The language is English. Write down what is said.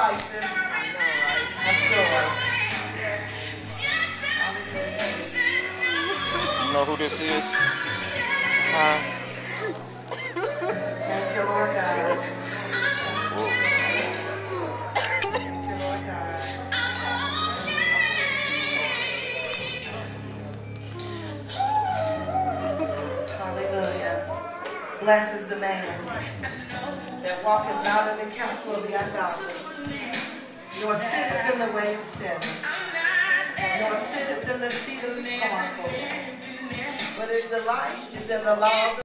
spices. I'm sure. You know who this is? Huh? Thank you, Lord God. Whoa. Thank you, Lord God. Hallelujah. Blessed is the man that walketh not in the counsel of the ungodly, nor sitteth in the way of sinners, nor sitteth in the seat of the scornful. But his delight is in the law of the